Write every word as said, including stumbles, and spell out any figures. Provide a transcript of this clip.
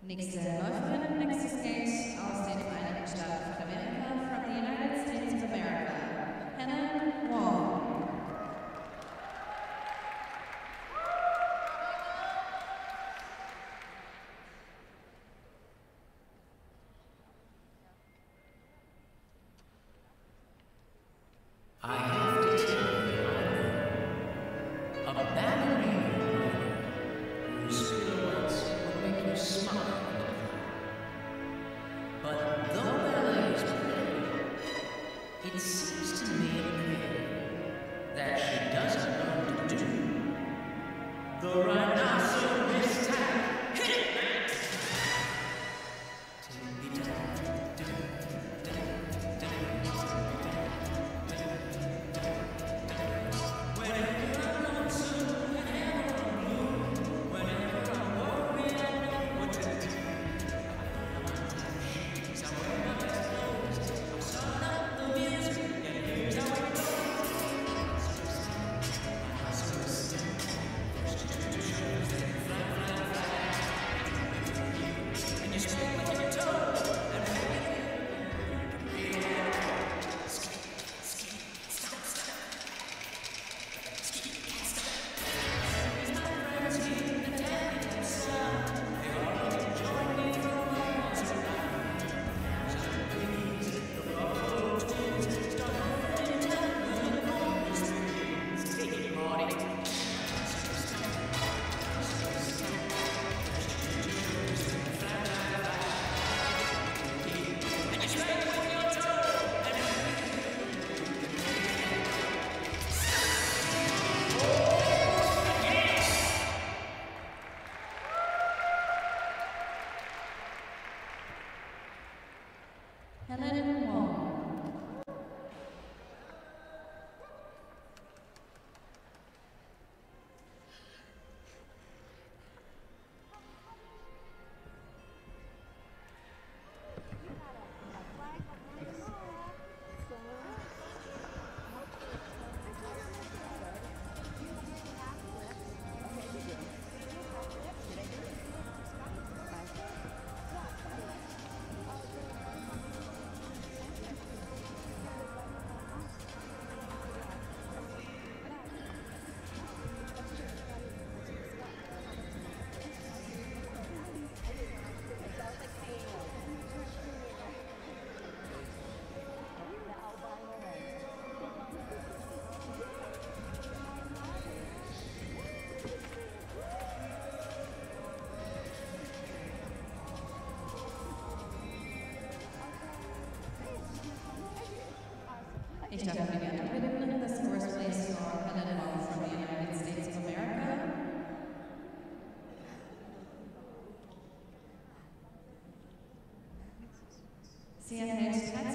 Nächste Läuferin, nächstes Gate aus den Vereinigten Staaten von Amerika, from the United States of America, Helen, Wong. I have to tell you, a ballerina whose pirouettes will make you smile and cry. But though ballet is pretty, it seems to me a pity that she doesn't know to do the rhinoceros tap. Hit it, Max! Helen, Wong. Ich darf Ihnen gerne bitten, das first place for Helen Wong from the United States of America. Sie erhält